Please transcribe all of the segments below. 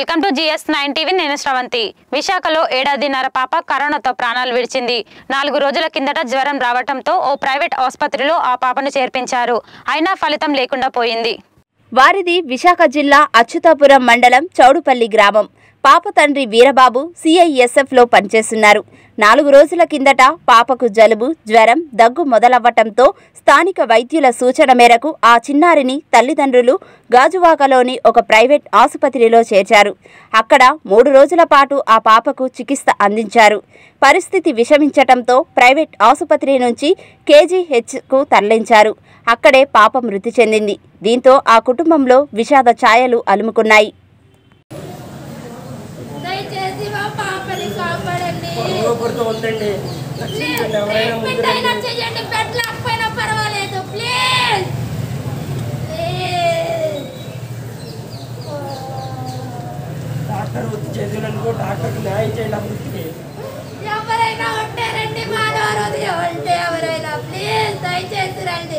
Welcome to Gs9Tv. నేను శ్రవంతి. విశాఖలో ఏడాదిన్నర పాప కరోనాతో ప్రాణాలు విడిచింది. 4 రోజుల కిందట జ్వరం రావడంతో ఓ ప్రైవేట్ ఆసుపత్రిలో ఆ పాపను చేర్పించారు. అయినా ఫలితం లేకుండా పోయింది. వారిది విశాఖ జిల్లా అచ్యుతాపురం మండలం చౌడుపల్లి గ్రామం. పాప తండ్రి వీరబాబు CISFలో పనిచేస్తున్నారు. 4 రోజుల కిందట పాపకు జలుబు, జ్వరం, దగ్గు మొదలవ్వటంతో స్థానిక వైద్యుల సూచన మేరకు ఆ చిన్నారిని తల్లిదండ్రులు గాజువాకలోని ఒక ప్రైవేట్ ఆసుపత్రిలో చేర్చారు. అక్కడ 3 రోజుల పాటు ఆ పాపకు చికిత్స అందించారు. పరిస్థితి విషమించటంతో ప్రైవేట్ ఆసుపత్రి నుంచి KGHకు తరలించారు. అక్కడే పాప మృతి చెందింది. దీంతో ఆ కుటుంబంలో విషాద ఛాయలు అలుముకున్నాయి. ఎవరైనా ఉంటారండి, మానవ ఎవరైనా ప్లీజ్ దయచేసి రండి.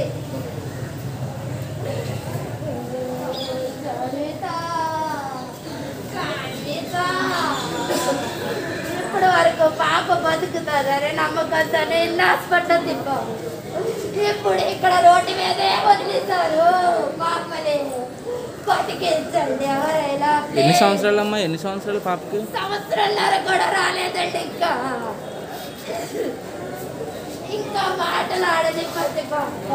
ఇప్పటి వరకు పాప బతుకుతుందనే నమ్మకంతోనే ఎన్ని హాస్పిటల్ తిప్పాము. ఇప్పుడు ఇక్కడ రోడ్డు మీదే వదిలేశారు పాపని. బతికించండి ఎవరైనా. ఎన్ని సంవత్సరాలమ్మా? ఎన్ని సంవత్సరాలు పాపకి? సంవత్సరాలన్నర కూడా రాలేదండి. ఇంకా మాటలాడని పసి పాప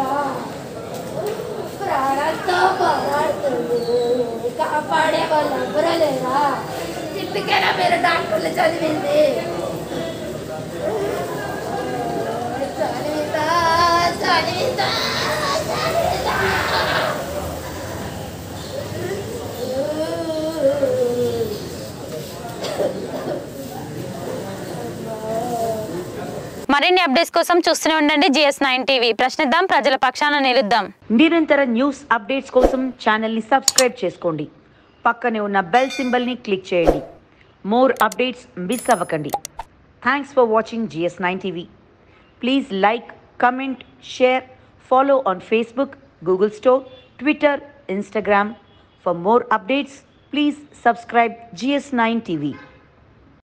ప్రాణంతో పోరాడుతుంది. కాపాడే వాళ్ళు ఎవరూ లేరా? ఇంటికైనా మీరు డాక్టర్లు చదివింది. చదివితా చదివితా చదివితా. మరిన్ని అప్డేట్స్ కోసం చూస్తూనే ఉండండి Gs9Tv. ప్రశ్నిద్దాం, ప్రజల పక్షాన నిలుద్దాం. నిరంతర న్యూస్ అప్డేట్స్ కోసం ఛానల్ని సబ్స్క్రైబ్ చేసుకోండి. పక్కనే ఉన్న బెల్ సింబల్ని క్లిక్ చేయండి. మోర్ అప్డేట్స్ మిస్ అవ్వకండి. Thanks for watching Gs9Tv. Please like, comment, share, follow on Facebook, Google Store, Twitter, Instagram. For more updates, please subscribe Gs9Tv.